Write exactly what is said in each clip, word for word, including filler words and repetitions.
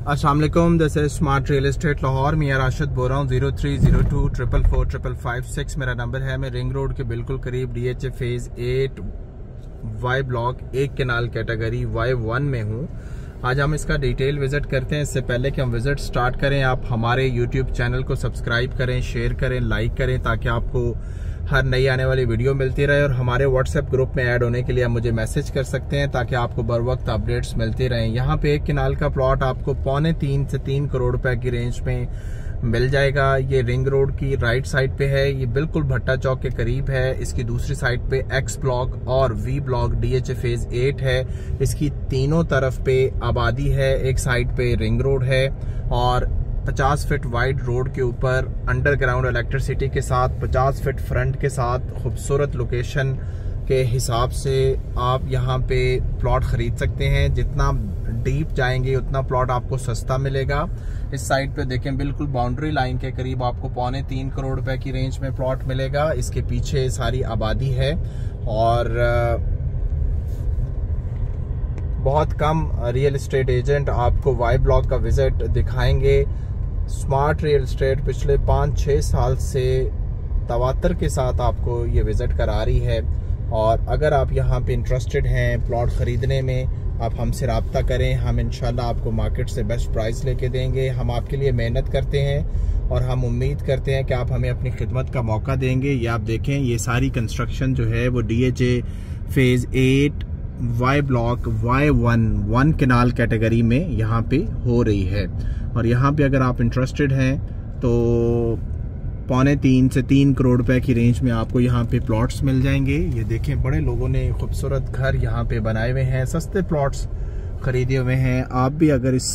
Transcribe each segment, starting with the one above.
अस्सलाम वालेकुम, this is smart real estate Lahore. Mian Rashid बोल रहा हूँ। Zero three zero two triple four triple five six मेरा नंबर है। मैं रिंग रोड के बिल्कुल करीब DHA phase eight Y block एक केनाल कैटेगरी वाई वन में हूँ। आज हम इसका डिटेल विजिट करते हैं। इससे पहले कि हम विजिट स्टार्ट करें, आप हमारे यूट्यूब चैनल को सब्सक्राइब करें, शेयर करें, लाइक करें, ताकि आपको हर नई आने वाली वीडियो मिलती रहे। और हमारे व्हाट्सएप ग्रुप में ऐड होने के लिए आप मुझे मैसेज कर सकते हैं, ताकि आपको बर वक्त अपडेट्स मिलती रहें। यहाँ पे एक किनाल का प्लॉट आपको पौने तीन से तीन करोड़ रुपए की रेंज में मिल जाएगा। ये रिंग रोड की राइट साइड पे है, ये बिल्कुल भट्टा चौक के करीब है। इसकी दूसरी साइड पे एक्स ब्लॉक और V block DHA phase eight है। इसकी तीनों तरफ पे आबादी है। एक साइड पे रिंग रोड है और पचास फीट वाइड रोड के ऊपर अंडरग्राउंड इलेक्ट्रिसिटी के साथ पचास फीट फ्रंट के साथ खूबसूरत लोकेशन के हिसाब से आप यहाँ पे प्लॉट खरीद सकते हैं। जितना डीप जाएंगे उतना प्लॉट आपको सस्ता मिलेगा। इस साइड पे देखें, बिल्कुल बाउंड्री लाइन के करीब आपको पौने तीन करोड़ रुपए की रेंज में प्लॉट मिलेगा। इसके पीछे सारी आबादी है और बहुत कम रियल एस्टेट एजेंट आपको वाई ब्लॉक का विजिट दिखाएंगे। स्मार्ट रियल एस्टेट पिछले पाँच छः साल से तवातर के साथ आपको ये विजिट करा रही है। और अगर आप यहाँ पे इंटरेस्टेड हैं प्लॉट ख़रीदने में, आप हमसे रब्ता करें। हम इंशाल्लाह आपको मार्केट से बेस्ट प्राइस लेके देंगे। हम आपके लिए मेहनत करते हैं और हम उम्मीद करते हैं कि आप हमें अपनी खिदमत का मौका देंगे। ये आप देखें, ये सारी कंस्ट्रक्शन जो है वो DHA phase eight Y block Y one one kanal category में यहाँ पे हो रही है। और यहाँ पे अगर आप इंटरेस्टेड हैं तो पौने तीन से तीन करोड़ रुपए की रेंज में आपको यहाँ पे प्लॉट्स मिल जाएंगे। ये देखें, बड़े लोगों ने खूबसूरत घर यहाँ पे बनाए हुए हैं, सस्ते प्लॉट्स खरीदे हुए हैं। आप भी अगर इस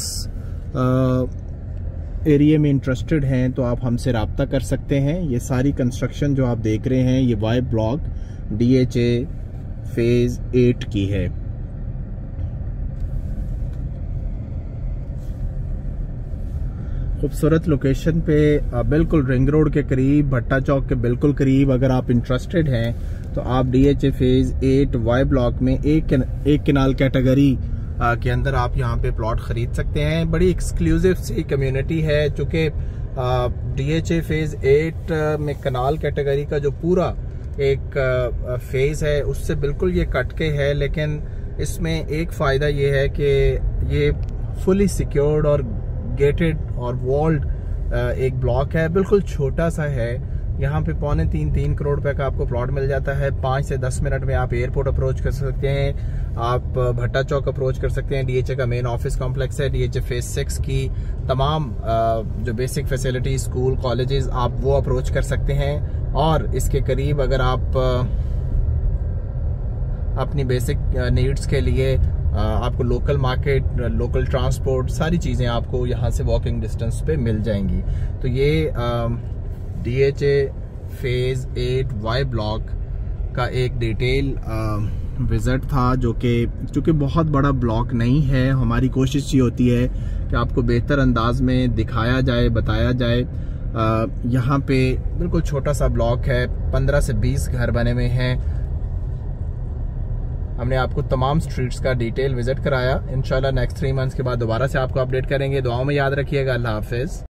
एरिया में इंटरेस्टेड हैं तो आप हमसे रब्ता कर सकते हैं। ये सारी कंस्ट्रक्शन जो आप देख रहे हैं ये Y block DHA phase eight की है। खूबसूरत लोकेशन पे बिल्कुल रिंग रोड के करीब, भट्टा चौक के बिल्कुल करीब अगर आप इंटरेस्टेड हैं तो आप DHA phase eight Y block में एक एक किनाल कैटेगरी के अंदर आप यहां पे प्लॉट खरीद सकते हैं। बड़ी एक्सक्लूसिव सी कम्युनिटी है, चूँकि डीएचए फेज एट में कनाल कैटेगरी का जो पूरा एक फेज है उससे बिल्कुल ये कटके है। लेकिन इसमें एक फ़ायदा ये है कि ये फुली सिक्योर्ड और गेटेड और वॉल्ड एक ब्लॉक है, बिल्कुल छोटा सा है। यहाँ पे पौने तीन तीन करोड़ रुपए का आपको प्लॉट मिल जाता है। पाँच से दस मिनट में आप एयरपोर्ट अप्रोच कर सकते हैं, आप भट्टा चौक अप्रोच कर सकते हैं। डीएचए का मेन ऑफिस कॉम्प्लेक्स है। डीएचए फेज सिक्स की तमाम जो बेसिक फैसिलिटी, स्कूल, कॉलेजेस, आप वो अप्रोच कर सकते हैं। और इसके करीब अगर आप अपनी बेसिक नीड्स के लिए आपको लोकल मार्केट, लोकल ट्रांसपोर्ट, सारी चीज़ें आपको यहाँ से वॉकिंग डिस्टेंस पे मिल जाएंगी। तो ये DHA phase eight Y block का एक डिटेल विजिट था, जो कि चूँकि बहुत बड़ा ब्लॉक नहीं है। हमारी कोशिश ये होती है कि आपको बेहतर अंदाज में दिखाया जाए, बताया जाए। यहाँ पे बिल्कुल छोटा सा ब्लॉक है, पंद्रह से बीस घर बने हुए हैं। हमने आपको तमाम स्ट्रीट्स का डिटेल विजिट कराया। इंशाल्लाह नेक्स्ट थ्री मंथ्स के बाद दोबारा से आपको अपडेट करेंगे। दुआओं में याद रखिएगा। अल्लाह हाफिज।